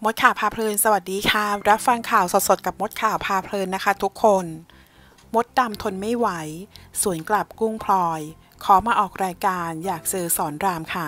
มดข่าวพาเพลินสวัสดีค่ะรับฟังข่าวสดๆกับมดข่าวพาเพลินนะคะทุกคนมดดำทนไม่ไหวสวนกลับกุ้งพลอยขอมาออกรายการอยากเจอสอนรามค่ะ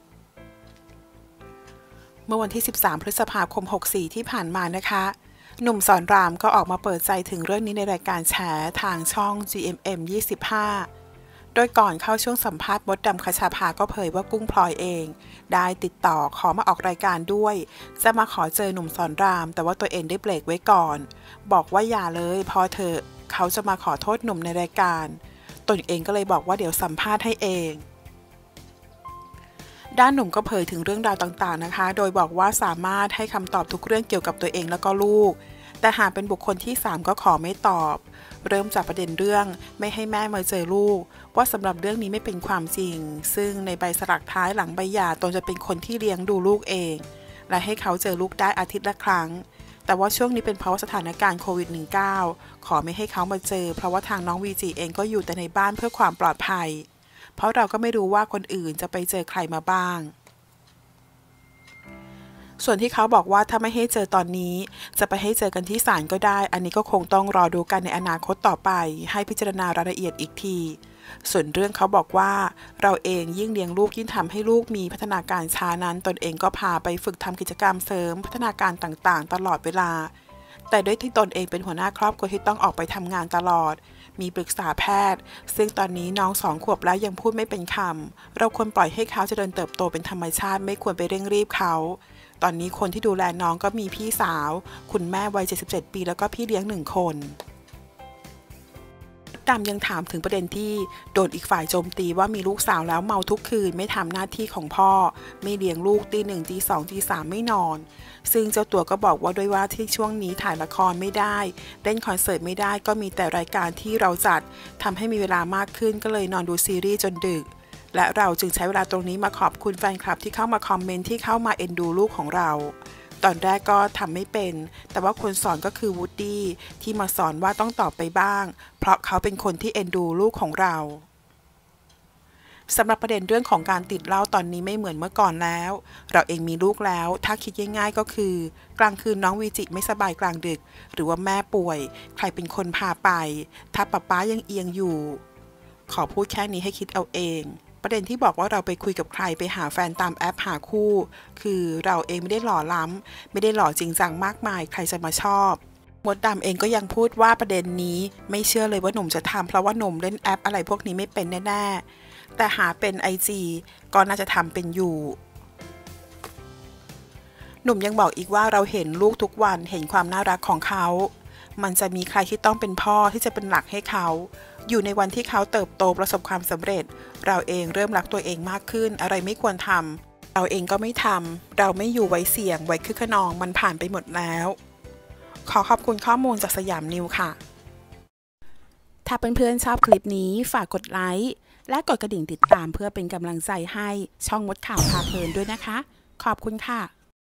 เมื่อวันที่13พฤษภาคม64ที่ผ่านมานะคะหนุ่มสอนรามก็ออกมาเปิดใจถึงเรื่องนี้ในรายการแฉทางช่อง GMM 25โดยก่อนเข้าช่วงสัมภาษณ์มดดำคชาภาก็เผยว่ากุ้งพลอยเองได้ติดต่อขอมาออกรายการด้วยจะมาขอเจอหนุ่มสอนรามแต่ว่าตัวเองได้เบรกไว้ก่อนบอกว่าอย่าเลยพอเถอะเขาจะมาขอโทษหนุ่มในรายการตนเองก็เลยบอกว่าเดี๋ยวสัมภาษณ์ให้เองด้านหนุ่มก็เผยถึงเรื่องราวต่างๆนะคะโดยบอกว่าสามารถให้คำตอบทุกเรื่องเกี่ยวกับตัวเองแล้วก็ลูกแต่หากเป็นบุคคลที่3ก็ขอไม่ตอบเริ่มจากประเด็นเรื่องไม่ให้แม่มาเจอลูกว่าสำหรับเรื่องนี้ไม่เป็นความจริงซึ่งในใบสลักท้ายหลังใบหย่าตนจะเป็นคนที่เลี้ยงดูลูกเองและให้เขาเจอลูกได้อาทิตย์ละครั้งแต่ว่าช่วงนี้เป็นเพราะสถานการณ์โควิด -19 ขอไม่ให้เขามาเจอเพราะว่าทางน้องวีจีเองก็อยู่แต่ในบ้านเพื่อความปลอดภัยเพราะเราก็ไม่รู้ว่าคนอื่นจะไปเจอใครมาบ้างส่วนที่เขาบอกว่าถ้าไม่ให้เจอตอนนี้จะไปให้เจอกันที่ศาลก็ได้อันนี้ก็คงต้องรอดูกันในอนาคตต่อไปให้พิจารณารายละเอียดอีกทีส่วนเรื่องเขาบอกว่าเราเองยิ่งเลี้ยงลูกยิ่งทำให้ลูกมีพัฒนาการช้านั้นตนเองก็พาไปฝึกทำกิจกรรมเสริมพัฒนาการต่างๆตลอดเวลาแต่ด้วยที่ตนเองเป็นหัวหน้าครอบครัวที่ต้องออกไปทำงานตลอดมีปรึกษาแพทย์ซึ่งตอนนี้น้อง2 ขวบแล้วยังพูดไม่เป็นคำเราควรปล่อยให้เขาเจริญเติบโตเป็นธรรมชาติไม่ควรไปเร่งรีบเขาตอนนี้คนที่ดูแลน้องก็มีพี่สาวคุณแม่วัย77 ปีแล้วก็พี่เลี้ยง1 คนดำยังถามถึงประเด็นที่โดนอีกฝ่ายโจมตีว่ามีลูกสาวแล้วเมาทุกคืนไม่ทำหน้าที่ของพ่อไม่เลี้ยงลูกตี 1 ตี 2 ตี 3ไม่นอนซึ่งเจ้าตัวก็บอกว่าด้วยว่าที่ช่วงนี้ถ่ายละครไม่ได้เล่นคอนเสิร์ตไม่ได้ก็มีแต่รายการที่เราจัดทำให้มีเวลามากขึ้นก็เลยนอนดูซีรีส์จนดึกและเราจึงใช้เวลาตรงนี้มาขอบคุณแฟนคลับที่เข้ามาคอมเมนต์ที่เข้ามาเอ็นดูลูกของเราตอนแรกก็ทำไม่เป็นแต่ว่าคนสอนก็คือวูดดี้ที่มาสอนว่าต้องตอบไปบ้างเพราะเขาเป็นคนที่เอ็นดูลูกของเราสำหรับประเด็นเรื่องของการติดเหล้าตอนนี้ไม่เหมือนเมื่อก่อนแล้วเราเองมีลูกแล้วถ้าคิดง่ายๆก็คือกลางคืนน้องวีจิไม่สบายกลางดึกหรือว่าแม่ป่วยใครเป็นคนพาไปถ้าป๊ายังเอียงอยู่ขอพูดแค่นี้ให้คิดเอาเองประเด็นที่บอกว่าเราไปคุยกับใครไปหาแฟนตามแอปหาคู่คือเราเองไม่ได้หล่อล้ำไม่ได้หล่อจริงจังมากมายใครจะมาชอบมดดำเองก็ยังพูดว่าประเด็นนี้ไม่เชื่อเลยว่าหนุ่มจะทำเพราะว่าหนุ่มเล่นแอปอะไรพวกนี้ไม่เป็นแน่ๆแต่หาเป็น IG ก็น่าจะทำเป็นอยู่หนุ่มยังบอกอีกว่าเราเห็นลูกทุกวันเห็นความน่ารักของเขามันจะมีใครที่ต้องเป็นพ่อที่จะเป็นหลักให้เขาอยู่ในวันที่เขาเติบโตประสบความสำเร็จเราเองเริ่มรักตัวเองมากขึ้นอะไรไม่ควรทำเราเองก็ไม่ทำเราไม่อยู่ไว้เสี่ยงไว้คึกขนองมันผ่านไปหมดแล้วขอขอบคุณข้อมูลจากสยามนิวค่ะถ้าเพื่อนๆชอบคลิปนี้ฝากกดไลค์และกดกระดิ่งติดตามเพื่อเป็นกำลังใจให้ช่องมดข่าวพาเพลินด้วยนะคะขอบคุณค่ะ